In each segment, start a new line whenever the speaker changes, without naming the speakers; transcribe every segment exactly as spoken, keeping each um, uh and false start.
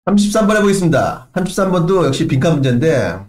삼십삼 번 해보겠습니다. 삼십삼 번도 역시 빈칸 문제인데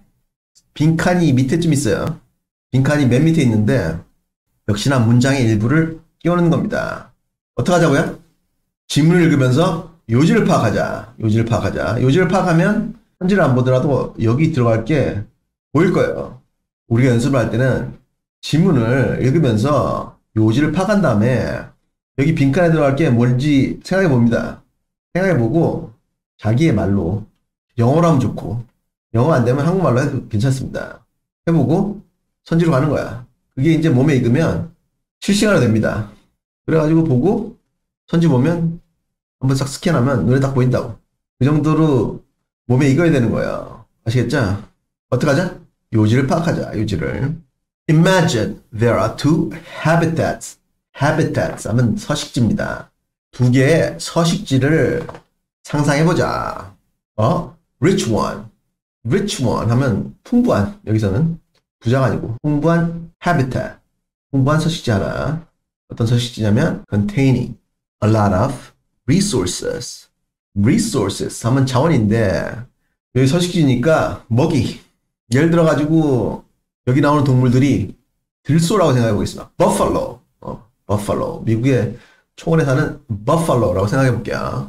빈칸이 밑에쯤 있어요. 빈칸이 맨 밑에 있는데 역시나 문장의 일부를 끼워넣는 겁니다. 어떻게 하자고요? 지문을 읽으면서 요지를 파악하자. 요지를 파악하자. 요지를 파악하면 현지를 안 보더라도 여기 들어갈 게 보일 거예요. 우리가 연습을 할 때는 지문을 읽으면서 요지를 파악한 다음에 여기 빈칸에 들어갈 게 뭔지 생각해 봅니다. 생각해 보고 자기의 말로, 영어로 하면 좋고 영어 안 되면 한국말로 해도 괜찮습니다. 해보고 선지로 가는 거야. 그게 이제 몸에 익으면 실시간으로 됩니다. 그래가지고 보고 선지 보면 한번 싹 스캔하면 눈에 딱 보인다고. 그 정도로 몸에 익어야 되는 거예요. 아시겠죠? 어떡하자? 요지를 파악하자. 요지를. Imagine there are two habitats. habitats 하면 서식지입니다. 두 개의 서식지를 상상해보자. 어? rich one. rich one 하면 풍부한, 여기서는 부자가 아니고 풍부한 habitat. 풍부한 서식지 하나. 어떤 서식지냐면 containing a lot of resources. resources 하면 자원인데 여기 서식지니까 먹이. 예를 들어가지고 여기 나오는 동물들이 들소라고 생각해보겠습니다. buffalo. 어, buffalo. 미국의 초원에 사는 buffalo라고 생각해볼게요.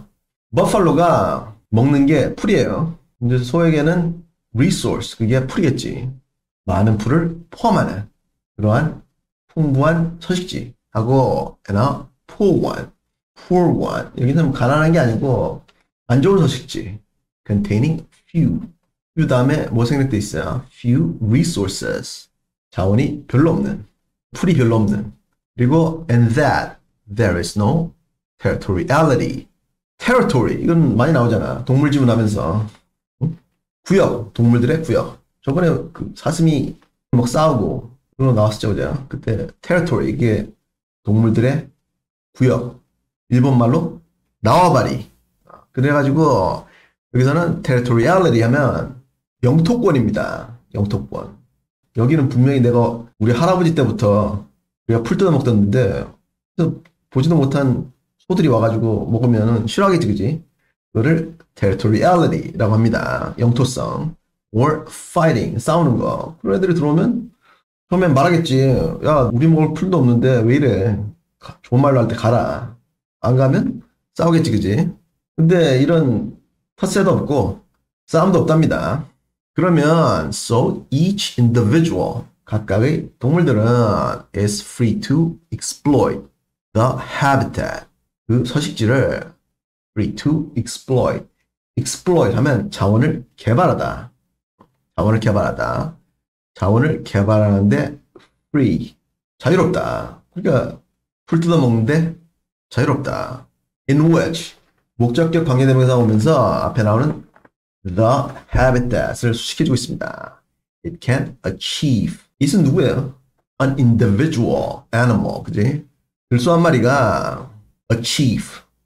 버팔로가 먹는 게 풀이에요. 이제 소에게는 resource, 그게 풀이겠지. 많은 풀을 포함하는 그러한 풍부한 서식지 하고 and a poor one, poor one. 여기는 가난한 게 아니고 안 좋은 서식지. containing few. few 다음에 뭐 생략돼 있어요? few resources. 자원이 별로 없는, 풀이 별로 없는. 그리고 and that there is no territoriality. territory, 이건 많이 나오잖아. 동물 지문 하면서. 구역, 동물들의 구역. 저번에 그 사슴이 막 싸우고 그런 거 나왔었죠, 그죠? 그때 territory, 이게 동물들의 구역. 일본말로 나와바리. 그래가지고 여기서는 territoriality 하면 영토권입니다. 영토권. 여기는 분명히 내가 우리 할아버지 때부터 우리가 풀 뜯어 먹었는데 보지도 못한 소들이 와가지고 먹으면 싫어하겠지, 그지? 그거를 territoriality라고 합니다. 영토성. or fighting, 싸우는 거. 그런 애들이 들어오면 처음엔 말하겠지. 야, 우리 먹을 풀도 없는데 왜 이래? 좋은 말로 할 때 가라. 안 가면 싸우겠지, 그지? 근데 이런 텃세도 없고 싸움도 없답니다. 그러면 so each individual, 각각의 동물들은 is free to exploit the habitat. 그 서식지를 free to exploit. exploit 하면 자원을 개발하다. 자원을 개발하다. 자원을 개발하는데 free. 자유롭다. 그러니까 풀 뜯어 먹는데 자유롭다. in which. 목적격 관계대명사 오면서 앞에 나오는 the habitat을 수식해주고 있습니다. it can achieve. it은 누구예요? an individual animal. 그지? 들소 한 마리가 achieve,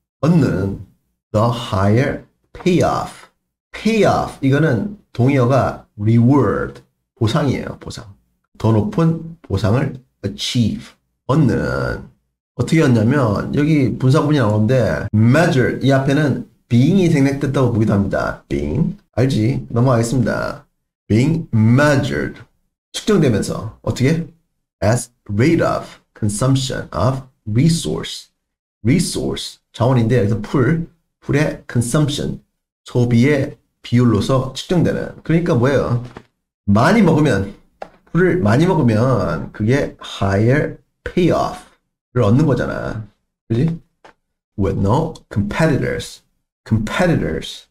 얻는 the higher payoff. payoff, 이거는 동의어가 reward, 보상이에요. 보상. 더 높은 보상을 achieve, 얻는. 어떻게 얻냐면 여기 분사구문이 나오는데 measure, 이 앞에는 being이 생략됐다고 보기도 합니다. being, 알지? 넘어가겠습니다. being measured, 측정되면서 어떻게? as rate of consumption of resource. resource, 자원인데 여기서 풀, 풀의 consumption, 소비의 비율로서 측정되는. 그러니까 뭐예요? 많이 먹으면, 풀을 많이 먹으면 그게 higher payoff를 얻는 거잖아. 그지? with no competitors. competitors,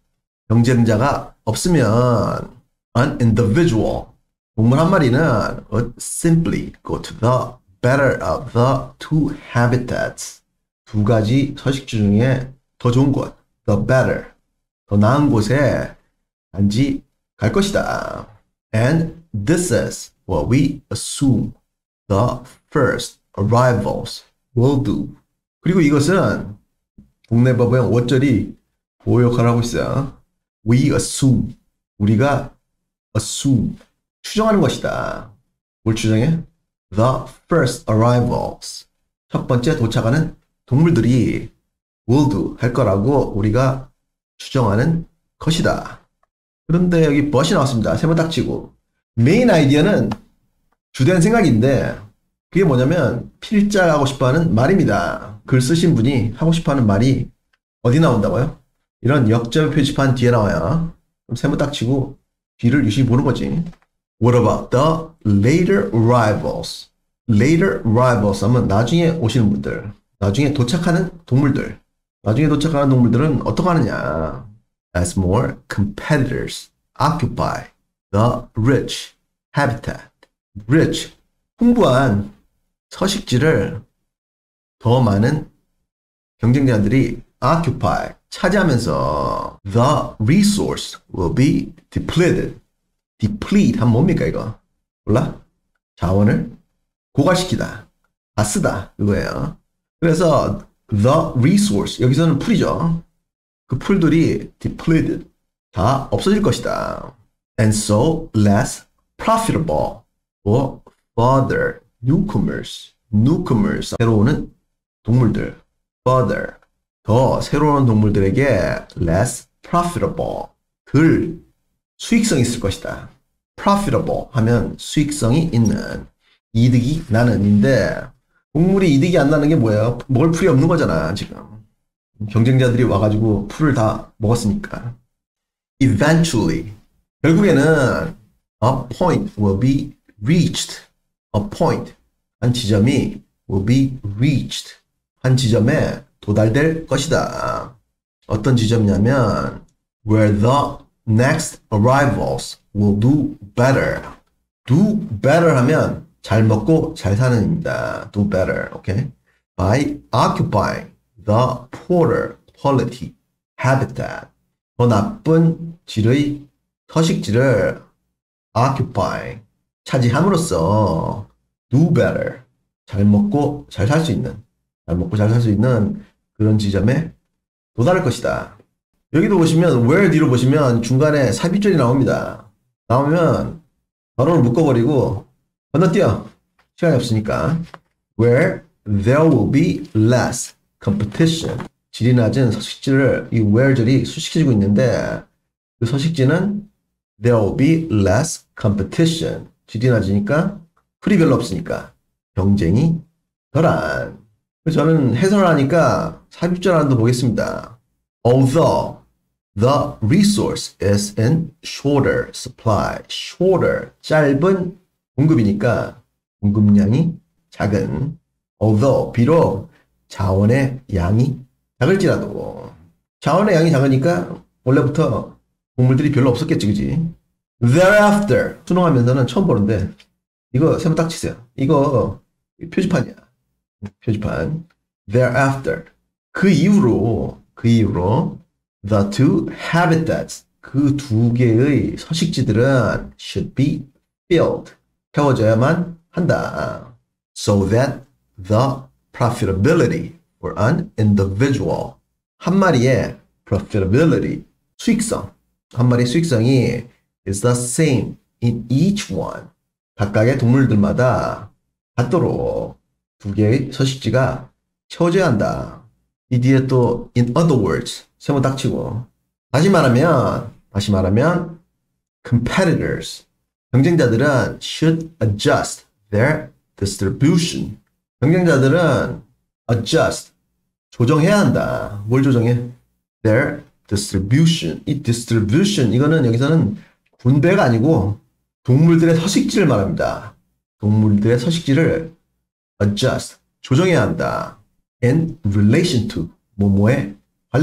경쟁자가 없으면 an individual, 동물 한 마리는 would simply go to the better of the two habitats. 두 가지 서식지 중에 더 좋은 곳, the better, 더 나은 곳에 단지 갈 것이다. And this is what we assume the first arrivals will do. 그리고 이것은 동네법의 오절이 보호 역할을 하고 있어요. We assume, 우리가 assume, 추정하는 것이다. 뭘 추정해? The first arrivals, 첫 번째 도착하는 동물들이 will do, 할 거라고 우리가 추정하는 것이다. 그런데 여기 but이 나왔습니다. 세 번 딱 치고. 메인 아이디어는 주된 생각인데 그게 뭐냐면 필자가 하고 싶어하는 말입니다. 글 쓰신 분이 하고 싶어하는 말이 어디 나온다고요? 이런 역점 표지판 뒤에 나와요. 그럼 세 번 딱 치고 뒤를 유심히 보는 거지. What about the later arrivals? later arrivals 하면 나중에 오시는 분들, 나중에 도착하는 동물들. 나중에 도착하는 동물들은 어떻게 하느냐? As more competitors occupy the rich habitat. rich, 풍부한 서식지를 더 많은 경쟁자들이 occupy, 차지하면서 the resource will be depleted. deplete 하면 뭡니까 이거? 몰라? 자원을 고갈시키다, 다 쓰다 이거예요. 그래서 the resource, 여기서는 풀이죠. 그 풀들이 depleted, 다 없어질 것이다. And so less profitable for further newcomers. newcomers, 새로 오는 동물들. further, 더 새로 오는 동물들에게 less profitable, 덜 수익성이 있을 것이다. profitable 하면 수익성이 있는, 이득이 나는인데 동물이 이득이 안 나는 게 뭐예요? 먹을 풀이 없는 거잖아 지금. 경쟁자들이 와가지고 풀을 다 먹었으니까. Eventually, 결국에는 a point will be reached. a point, 한 지점이 will be reached, 한 지점에 도달될 것이다. 어떤 지점이냐면 where the next arrivals will do better. do better 하면 잘 먹고 잘 사는 입니다. do better, okay? by occupying the poorer quality habitat. 더 나쁜 질의 서식지를 occupy, 차지함으로써 do better, 잘 먹고 잘 살 수 있는, 잘 먹고 잘 살 수 있는 그런 지점에 도달할 것이다. 여기도 보시면 where 뒤로 보시면 중간에 삽입절이 나옵니다. 나오면 바로 묶어버리고 건너뛰어. 시간이 없으니까. where there will be less competition. 질이 낮은 서식지를 이 where절이 수식해주고 있는데 그 서식지는 there will be less competition. 질이 낮으니까 풀이 별로 없으니까 경쟁이 덜한. 저는 해설을 하니까 삽입절 안도 보겠습니다. Although the resource is in shorter supply. shorter, 짧은 공급이니까 공급량이 작은. although, 비록 자원의 양이 작을지라도. 자원의 양이 작으니까 원래부터 동물들이 별로 없었겠지, 그지? Thereafter, 수능하면서는 처음 보는데 이거 세 번 딱 치세요. 이거 표지판이야. 표지판. Thereafter, 그 이후로, 그 이후로 the two habitats, 그 두 개의 서식지들은 should be filled, 채워져야만 한다. So that the profitability for an individual, 한 마리의 profitability, 수익성, 한 마리의 수익성이 is the same in each one, 각각의 동물들마다 같도록 두 개의 서식지가 채워져야 한다. 이 뒤에 또 in other words 세 번 딱 치고, 다시 말하면 다시 말하면 competitors, 경쟁자들은 should adjust their distribution. 경쟁자들은 adjust, 조정해야 한다. 뭘 조정해? their distribution. 이 distribution, 이거는 여기서는 군대가 아니고 동물들의 서식지를 말합니다. 동물들의 서식지를 adjust, 조정해야 한다. in relation to, 뭐뭐에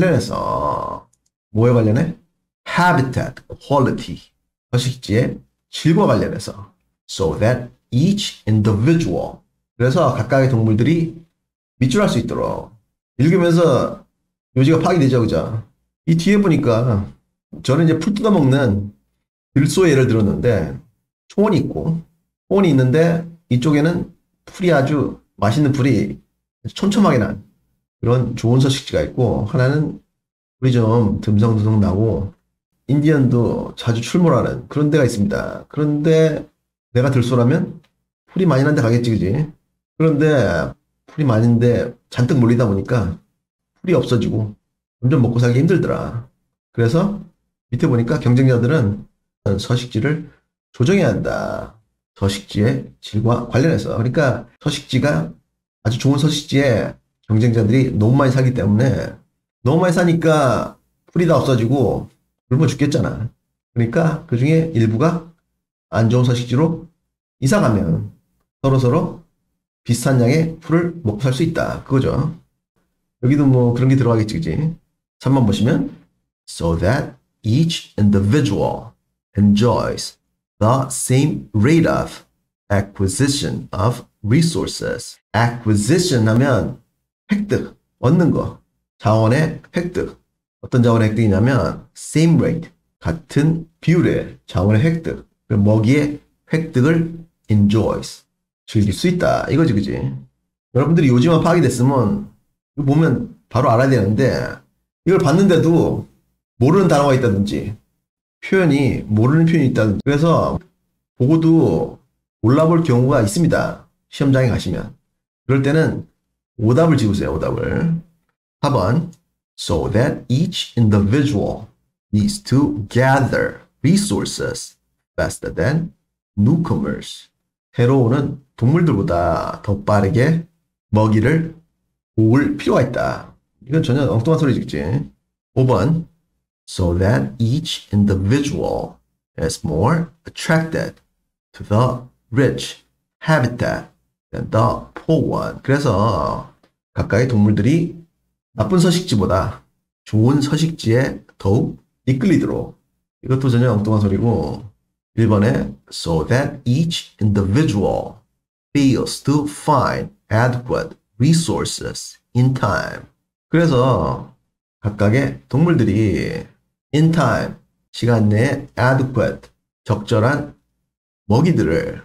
관련해서. 뭐에 관련해? habitat quality, 서식지의 질과 관련해서. so that each individual, 그래서 각각의 동물들이 밑줄할 수 있도록. 읽으면서 요지가 파악이 되죠, 그죠? 이 뒤에 보니까 저는 이제 풀 뜯어먹는 들소의 예를 들었는데 초원이 있고, 초원이 있는데 이쪽에는 풀이 아주 맛있는 풀이 촘촘하게 난 그런 좋은 서식지가 있고, 하나는 풀이 좀 듬성듬성 나고 인디언도 자주 출몰하는 그런 데가 있습니다. 그런데 내가 들소라면 풀이 많이 난 데 가겠지, 그지? 그런데 풀이 많은데 잔뜩 몰리다 보니까 풀이 없어지고 점점 먹고 살기 힘들더라. 그래서 밑에 보니까 경쟁자들은 서식지를 조정해야 한다. 서식지의 질과 관련해서. 그러니까 서식지가 아주 좋은 서식지에 경쟁자들이 너무 많이 사기 때문에 너무 많이 사니까 풀이 다 없어지고 굶어 죽겠잖아. 그러니까 그 중에 일부가 안 좋은 서식지로 이사가면 서로서로 비슷한 양의 풀을 먹고 살 수 있다. 그거죠. 여기도 뭐 그런 게 들어가겠지, 그지? 삼 번 보시면 so that each individual enjoys the same rate of acquisition of resources. acquisition 하면 획득, 얻는 거. 자원의 획득. 어떤 자원의 획득이냐면 same rate, 같은 비율의 자원의 획득. 먹이의 획득을 enjoys, 즐길 수 있다. 이거지, 그지? 여러분들이 요즘만 파악이 됐으면 이거 보면 바로 알아야 되는데 이걸 봤는데도 모르는 단어가 있다든지 표현이 모르는 표현이 있다든지 그래서 보고도 몰라볼 경우가 있습니다. 시험장에 가시면. 그럴 때는 오답을 지우세요. 오답을. 사 번 so that each individual needs to gather resources faster than newcomers. 새로 오는 동물들보다 더 빠르게 먹이를 모을 필요가 있다. 이건 전혀 엉뚱한 소리지, 그치? 오 번 so that each individual is more attracted to the rich habitat than the poor one. 그래서 각각의 동물들이 나쁜 서식지보다 좋은 서식지에 더욱 이끌리도록. 이것도 전혀 엉뚱한 소리고 일 번에 so that each individual fails to find adequate resources in time. 그래서 각각의 동물들이 in time, 시간 내에 adequate, 적절한 먹이들을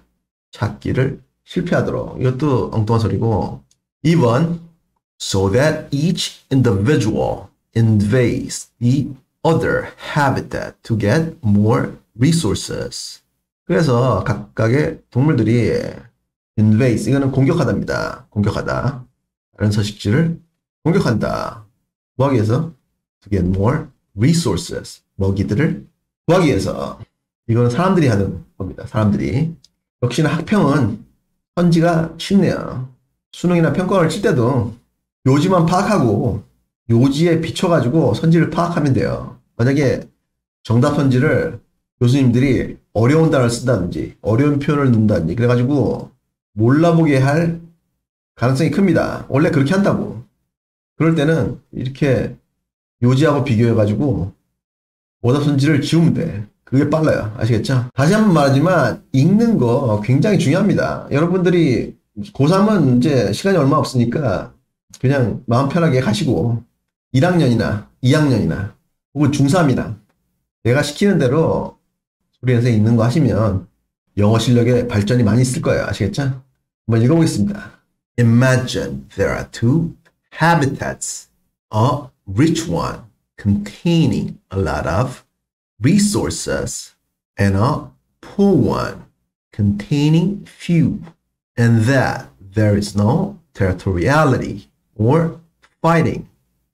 찾기를 실패하도록. 이것도 엉뚱한 소리고 이 번 so that each individual invades the other habitat to get more resources. 그래서 각각의 동물들이 invade, 이거는 공격하다입니다. 공격하다. 다른 서식지를 공격한다. 뭐 하기 위해서? To get more resources. 먹이들을 구하기 위해서. 이거는 사람들이 하는 겁니다. 사람들이. 역시나 학평은 선지가 쉽네요. 수능이나 평가원을 칠 때도 요지만 파악하고 요지에 비춰가지고 선지를 파악하면 돼요. 만약에 정답 선지를 교수님들이 어려운 단어를 쓴다든지 어려운 표현을 넣는다든지 그래가지고 몰라보게 할 가능성이 큽니다. 원래 그렇게 한다고. 그럴 때는 이렇게 요지하고 비교해가지고 오답 선지를 지우면 돼. 그게 빨라요. 아시겠죠? 다시 한번 말하지만 읽는 거 굉장히 중요합니다. 여러분들이 고삼은 이제 시간이 얼마 없으니까 그냥 마음 편하게 가시고 일 학년이나 이 학년이나 혹은 중삼이나 내가 시키는 대로 소리 연습 읽는 거 하시면 영어 실력에 발전이 많이 있을 거예요. 아시겠죠? 한번 읽어보겠습니다. Imagine there are two habitats. A rich one containing a lot of resources and a poor one containing few, and that there is no territoriality or fighting.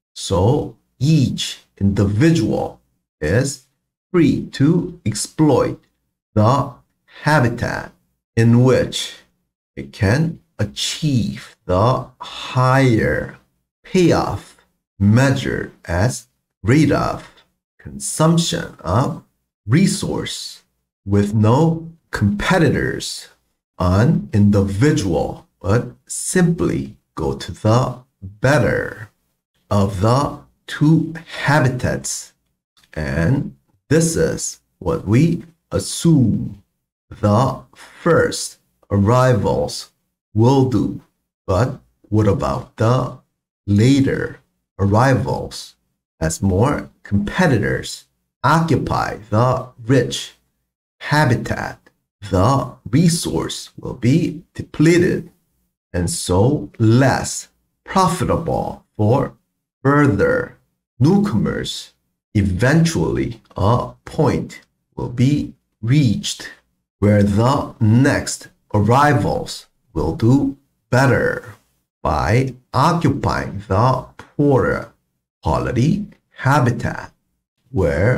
So each individual is free to exploit the habitat in which it can achieve the higher payoff measured as rate of consumption of resource with no competitors. An individual would simply go to the better of the two habitats, and this is what we assume the first arrivals will do. But what about the later arrivals? As more competitors occupy the rich habitat, the resource will be depleted and so less profitable for further newcomers. Eventually, a point will be reached where the next arrivals will do better by occupying the poorer quality habitat, where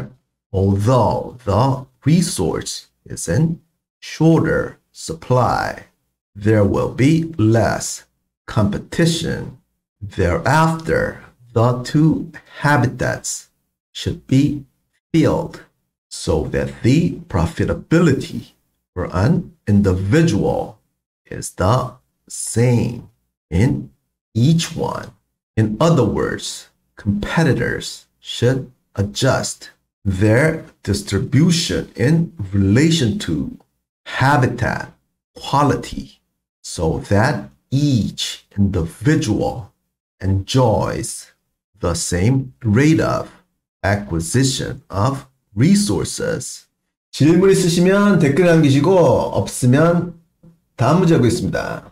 although the resource is in shorter supply, there will be less competition. Thereafter, the two habitats should be filled so that the profitability for an individual is the same in each one. In other words, competitors should adjust their distribution in relation to habitat quality so that each individual enjoys the same rate of acquisition of resources. 질문 있으시면 댓글 남기시고 없으면 다음 문제 보겠습니다.